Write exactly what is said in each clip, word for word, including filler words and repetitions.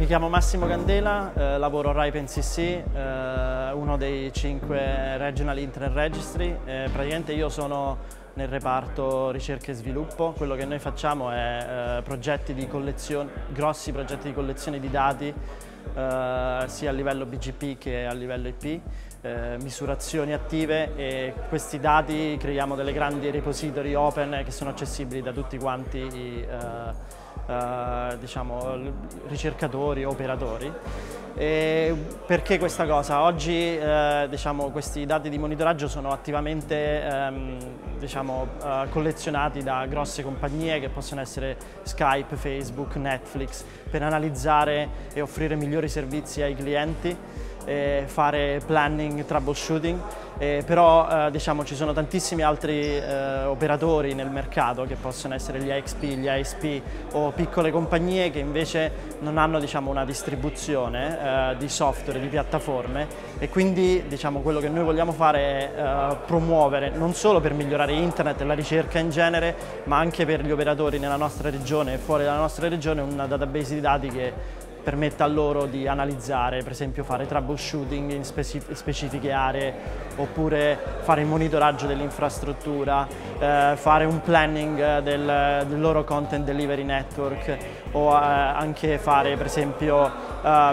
chiamo Massimo Candela, eh, lavoro a Ripe N C C, eh, uno dei cinque Regional Internet Registry. Eh, praticamente io sono nel reparto ricerca e sviluppo. Quello che noi facciamo è eh, progetti di collezione, grossi progetti di collezione di dati, eh, sia a livello B G P che a livello I P, eh, misurazioni attive, e questi dati creiamo delle grandi repository open che sono accessibili da tutti quanti i eh, Uh, diciamo, ricercatori, operatori. E perché questa cosa? Oggi uh, diciamo, questi dati di monitoraggio sono attivamente um, diciamo, uh, collezionati da grosse compagnie che possono essere Skype, Facebook, Netflix, per analizzare e offrire migliori servizi ai clienti, e fare planning, troubleshooting. Eh, però eh, diciamo, ci sono tantissimi altri eh, operatori nel mercato, che possono essere gli I X P, gli I S P o piccole compagnie che invece non hanno, diciamo, una distribuzione eh, di software, di piattaforme, e quindi, diciamo, quello che noi vogliamo fare è eh, promuovere, non solo per migliorare internet e la ricerca in genere, ma anche per gli operatori nella nostra regione e fuori dalla nostra regione, una database di dati che permetta a loro di analizzare, per esempio fare troubleshooting in specif specifiche aree, oppure fare il monitoraggio dell'infrastruttura, eh, fare un planning del, del loro content delivery network, o eh, anche fare, per esempio, eh,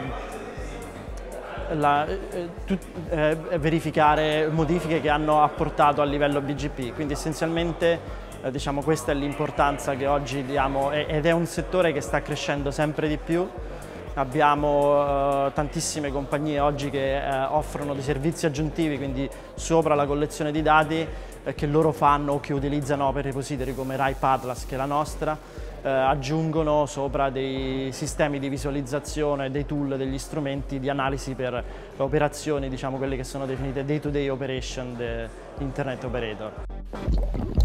La, eh, tut, eh, verificare modifiche che hanno apportato a livello B G P. Quindi essenzialmente eh, diciamo, questa è l'importanza che oggi diamo, ed è un settore che sta crescendo sempre di più. Abbiamo eh, tantissime compagnie oggi che eh, offrono dei servizi aggiuntivi, quindi sopra la collezione di dati eh, che loro fanno o che utilizzano per repository come Ripe Atlas, che è la nostra, eh, aggiungono sopra dei sistemi di visualizzazione, dei tool, degli strumenti di analisi per operazioni, diciamo quelle che sono definite day-to-day operation, the Internet Operator.